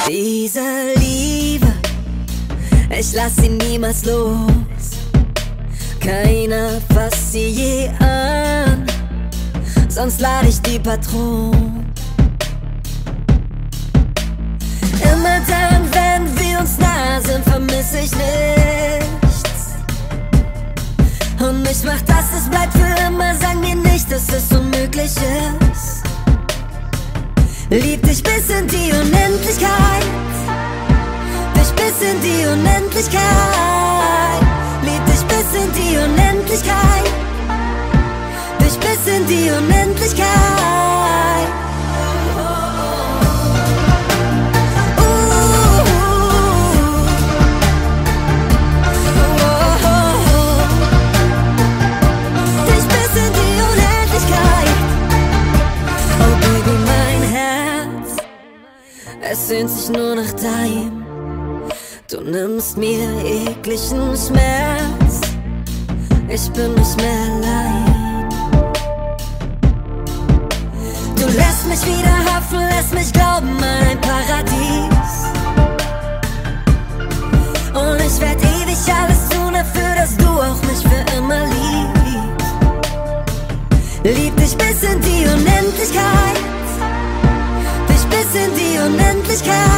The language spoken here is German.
Diese Liebe, ich lass sie niemals los. Keiner fasst sie je an, sonst lade ich die Patronen. Immer dann, wenn wir uns nah sind, vermiss ich nichts. Und mich macht das, es bleibt für immer. Sag mir nicht, dass es unmöglich ist. Lieb dich bis in die Unendlichkeit. Dich bis in die Unendlichkeit. Lieb dich bis in die Unendlichkeit. Dich bis in die Unendlichkeit. Dich bis in die Unendlichkeit. Oh Baby, mein Herz, es sehnt sich nur nach deim. Du nimmst mir jeglichen Schmerz, ich bin nicht mehr allein. Du lässt mich wieder hoffen, lässt mich glauben an ein Paradies. Und ich werd ewig alles tun dafür, dass du auch mich für immer liebst. Lieb dich bis in die Unendlichkeit. Dich bis in die Unendlichkeit.